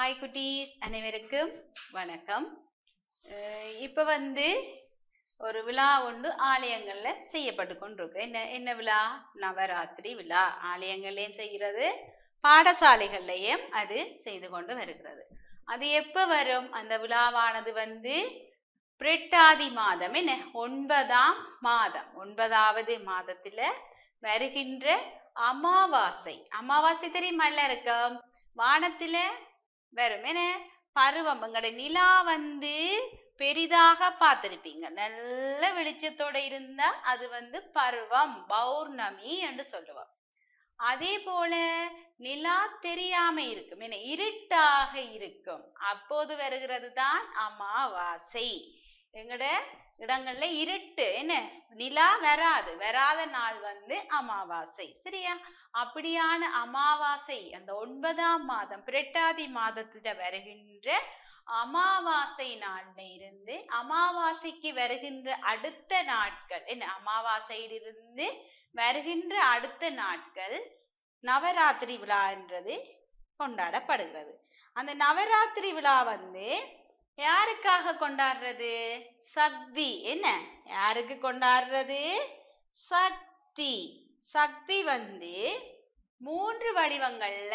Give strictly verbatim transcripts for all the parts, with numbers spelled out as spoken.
Hi குட்டீஸ், அனைவருக்கும் வணக்கம். இப்போ வந்து ஒரு விழா ஒன்று ஆலயங்களில் செய்யப்பட்டு கொண்டிருக்கு. என்ன என்ன விழா? நவராத்திரி விழா. ஆலயங்கள்லையும் செய்கிறது, பாடசாலைகள்லையும் அது செய்து கொண்டு வருகிறது. அது எப்போ வரும்? அந்த விழாவானது வந்து புரட்டாதி மாதம், என்ன ஒன்பதாம் மாதம், ஒன்பதாவது மாதத்தில் வருகின்ற அமாவாசை. அமாவாசை தெரியுமா எல்லாருக்கும்? வானத்தில் வரும் என்ன பருவம். எங்களுடைய நிலா வந்து பெரிதாக பார்த்திருப்பீங்க, நல்ல வெளிச்சத்தோட இருந்தா அது வந்து பருவம், பௌர்ணமி என்று சொல்லுவோம். அதே போல நிலா தெரியாம இருக்கும், என்ன இருட்டாக இருக்கும், அப்போது வருகிறது தான் அமாவாசை. எங்கட இடங்கள்ல இருட்டு, என்ன நிலா வராது, வராத நாள் வந்து அமாவாசை. சரியா? அப்படியான அமாவாசை அந்த ஒன்பதாம் மாதம் புரட்டாதி மாதத்துல வருகின்ற அமாவாசை நாள்ல இருந்து அமாவாசைக்கு வருகின்ற அடுத்த நாட்கள், என்ன அமாவாசையிலிருந்து வருகின்ற அடுத்த நாட்கள் நவராத்திரி விழா என்றது கொண்டாடப்படுகிறது. அந்த நவராத்திரி விழா வந்து யாருக்காக கொண்டாடுறது? சக்தி. என்ன யாருக்கு கொண்டாடுறது? சக்தி. சக்தி வந்து மூன்று வடிவங்கள்ல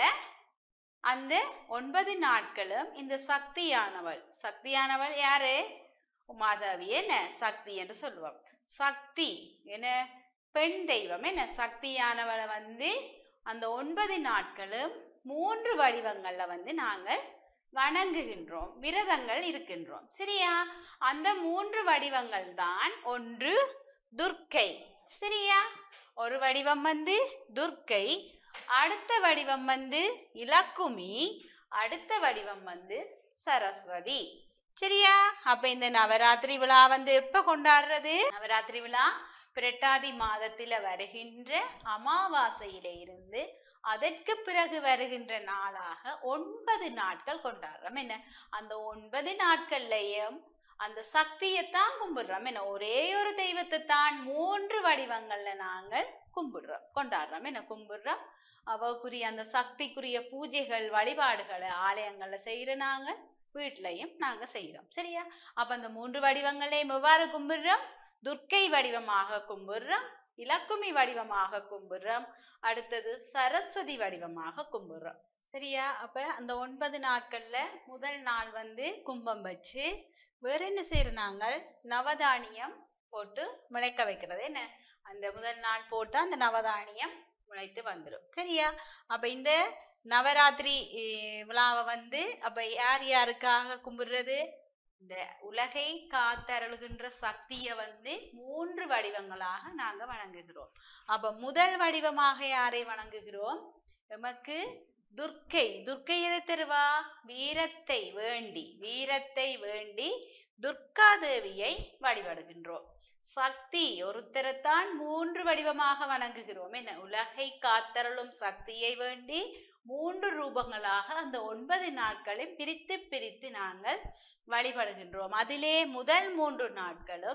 அந்த ஒன்பது நாட்களும் இந்த சக்தியானவள். சக்தியானவள் யாரு? உமாதேவி. என்ன சக்தி என்று சொல்லுவோம். சக்தி என்ன பெண் தெய்வம். என்ன சக்தியானவளை வந்து அந்த ஒன்பது நாட்களும் மூன்று வடிவங்கள்ல வந்து நாங்கள் வணங்குகின்றோம், விரதங்கள் இருக்கின்றோம். சரியா? அந்த மூன்று வடிவங்கள் தான் ஒன்று துர்க்கை. சரியா? ஒரு வடிவம் வந்து துர்க்கை, அடுத்த வடிவம் வந்து இலக்குமி, அடுத்த வடிவம் வந்து சரஸ்வதி. சரியா? அப்ப இந்த நவராத்திரி விழா வந்து எப்ப கொண்டாடுறது? நவராத்திரி விழா புரட்டாதி மாதத்துல வருகின்ற அமாவாசையில இருந்து அதற்கு பிறகு வருகின்ற நாளாக ஒன்பது நாட்கள் கொண்டாடுறோம். என்ன அந்த ஒன்பது நாட்கள்லையும் அந்த சக்தியைத்தான் கும்பிடுறோம். என்ன ஒரே ஒரு தெய்வத்தை தான் மூன்று வடிவங்கள்ல நாங்கள் கும்பிடுறோம், கொண்டாடுறோம். என்ன கும்பிடுறோம். அவக்குரிய அந்த சக்திக்குரிய பூஜைகள் வழிபாடுகளை ஆலயங்கள்ல செய்யற நாங்கள் வீட்லையும் நாங்க செய்யறோம். சரியா? அப்ப அந்த மூன்று வடிவங்களையும் எவ்வாறு கும்பிடுறோம்? துர்க்கை வடிவமாக கும்பிடுறோம், இலக்குமி வடிவமாக கும்பிடுறோம், அடுத்தது சரஸ்வதி வடிவமாக கும்பிடுறோம். சரியா? அப்ப அந்த ஒன்பது நாட்கள்ல முதல் நாள் வந்து கும்பம் வச்சு வேற என்ன செய்யற நாங்கள் நவதானியம் போட்டு முளைக்க வைக்கிறது. என்ன அந்த முதல் நாள் போட்டு அந்த நவதானியம் முளைத்து வந்துடும். சரியா? அப்ப இந்த நவராத்திரி விழாவை வந்து அப்ப யார் யாருக்காக கும்பிடுறது? இந்த உலகை காத்தருளுகின்ற சக்தியை வந்து மூன்று வடிவங்களாக நாங்க வணங்குகிறோம். அப்ப முதல் வடிவமாக யாரை வணங்குகிறோம்? எமக்கு துர்க்கை. துர்க்கை எதை தருவா? வீரத்தை வேண்டி, வீரத்தை வேண்டி துர்கா தேவியை வழிபடுகின்றோம். சக்தி ஒருத்தரைத்தான் மூன்று வடிவமாக வணங்குகிறோம். என்ன உலகை காத்தருளும் சக்தியை வேண்டி மூன்று ரூபங்களாக அந்த ஒன்பது நாட்களை பிரித்து பிரித்து நாங்கள் வழிபடுகின்றோம். அதிலே முதல் மூன்று நாட்களும்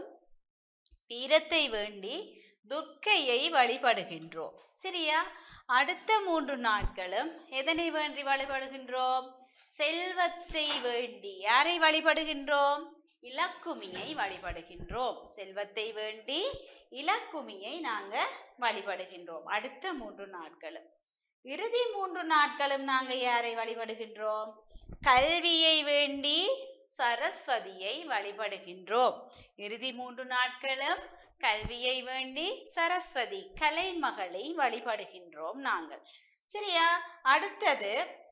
வீரத்தை வேண்டி துர்க்கையை வழிபடுகின்றோம். சரியா? அடுத்த மூன்று நாட்களும் எதனை வேண்டி வழிபடுகின்றோம்? செல்வத்தை வேண்டி. யாரை வழிபடுகின்றோம்? இலக்குமியை வழிபடுகின்றோம். செல்வத்தை வேண்டி இலக்குமியை நாங்க வழிபடுகின்றோம் அடுத்த மூன்று நாட்களும். இறுதி மூன்று நாட்களும் நாங்க யாரை வழிபடுகின்றோம்? கல்வியை வேண்டி சரஸ்வதியை வழிபடுகின்றோம். இறுதி மூன்று நாட்களும் கல்வியை வேண்டி சரஸ்வதி கலைமகளை வழிபடுகின்றோம் நாங்கள். சரியா? அடுத்தது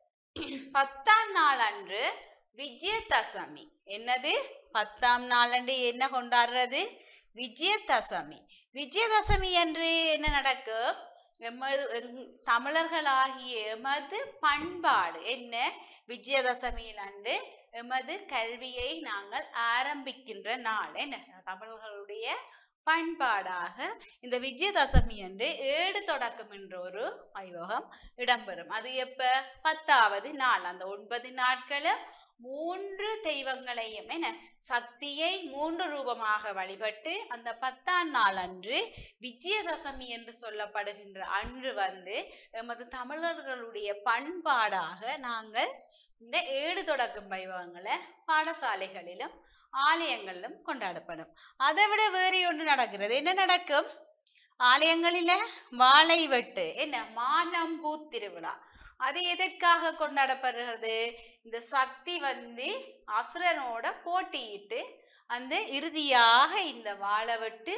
பத்தாம் நாள் அன்று விஜயதசமி. என்னது? பத்தாம் நாள் அன்று என்ன கொண்டாடுறது? விஜயதசமி. விஜயதசமி அன்று என்ன நடக்கும்? எமது தமிழர்களாகிய எமது பண்பாடு என்ன? விஜயதசமியில் அன்று எமது கல்வியை நாங்கள் ஆரம்பிக்கின்ற நாள். என்ன தமிழர்களுடைய பண்பாடாக இந்த விஜயதசமி அன்று ஏடு தொடக்கம் என்ற ஒரு வைபவம் இடம்பெறும். அது எப்ப? பத்தாவது நாள். அந்த ஒன்பது நாட்களும் மூன்று தெய்வங்களையும் என்ன சக்தியை மூன்று ரூபமாக வழிபட்டு அந்த பத்தாம் நாள் அன்று விஜயதசமி என்று சொல்லப்படுகின்ற அன்று வந்து எமது தமிழர்களுடைய பண்பாடாக நாங்கள் இந்த ஏடு தொடக்கும் வைபவங்களை பாடசாலைகளிலும் ஆலயங்களிலும் கொண்டாடப்படும். அதை விட வேறு ஒன்று நடக்கிறது. என்ன நடக்கும்? ஆலயங்களில வாழை வெட்டு என்ன மானம்பூ திருவிழா. அது எதற்காக கொண்டாடப்படுகிறது? இந்த சக்தி வந்து அசுரனோட போட்டியிட்டு அந்த இறுதியாக இந்த வாழை வெட்டு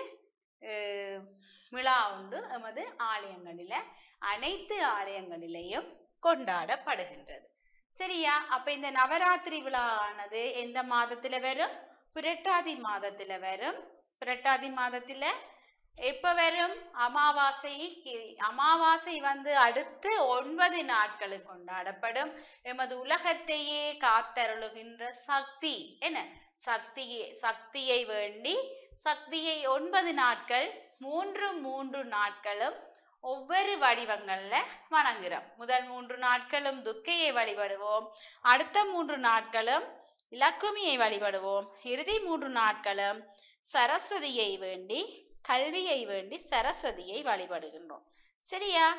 விழா உண்டு எமது ஆலயங்களில அனைத்து ஆலயங்களிலேயும் கொண்டாடப்படுகின்றது. சரியா? அப்ப இந்த நவராத்திரி விழா ஆனது எந்த மாதத்துல வரும்? புரட்டாதி மாதத்துல வரும். புரட்டாதி மாதத்துல எப்ப வரும்? அமாவாசை அமாவாசை வந்து அடுத்து ஒன்பது நாட்களும் கொண்டாடப்படும். எமது உலகத்தையே காத்தருளுகின்ற சக்தி என்ன சக்தியை சக்தியை வேண்டி சக்தியை ஒன்பது நாட்கள் மூன்று மூன்று நாட்களும் ஒவ்வொரு வடிவங்கள்ல வணங்குறோம். முதல் மூன்று நாட்களும் துர்க்கையை வழிபடுவோம். அடுத்த மூன்று நாட்களும் லக்குமியை வழிபடுவோம். இறுதி மூன்று நாட்களும் சரஸ்வதியை வேண்டி கல்வியை வேண்டி சரஸ்வதியை வழிபடுகின்றோம். சரியா?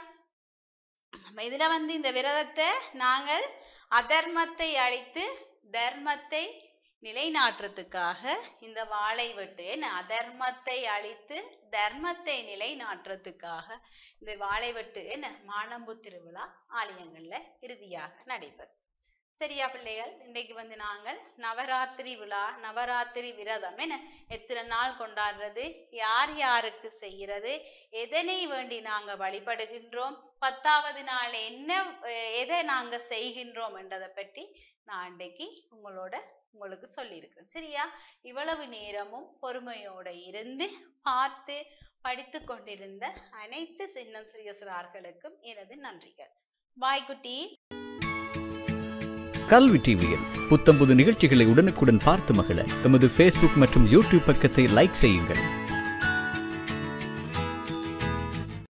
இதுல வந்து இந்த விரதத்தை நாங்கள் அதர்மத்தை அழித்து தர்மத்தை நிலைநாட்டுறதுக்காக இந்த வாழை வெட்டு என்ன அதர்மத்தை அழித்து தர்மத்தை நிலைநாட்டுறதுக்காக இந்த வாழை வெட்டு என்ன மானம்பூ திருவிழா ஆலயங்கள்ல இறுதியாக நடைபெறும். சரியா பிள்ளைகள்? இன்றைக்கு வந்து நாங்கள் நவராத்திரி விழா நவராத்திரி விரதம் என்ன எத்தனை நாள் கொண்டாடுறது, யார் யாருக்கு செய்கிறது, எதனை வேண்டி நாங்கள் வழிபடுகின்றோம், பத்தாவது நாள் என்ன எதை நாங்கள் செய்கின்றோம் என்றதை பற்றி நான் இன்றைக்கு உங்களோட உங்களுக்கு சொல்லியிருக்கிறேன். சரியா? இவ்வளவு நேரமும் பொறுமையோடு இருந்து பார்த்து படித்து கொண்டிருந்த அனைத்து சின்ன சிறிய சிறார்களுக்கும் எனது நன்றிகள். பாய் குட்டீஸ். கல்வி டிவியில் புத்தம்புது நிகழ்ச்சிகளை உடனுக்குடன் பார்த்து மகிழ எமது ஃபேஸ்புக் மற்றும் யூடியூப் பக்கத்தை லைக் செய்யுங்கள்.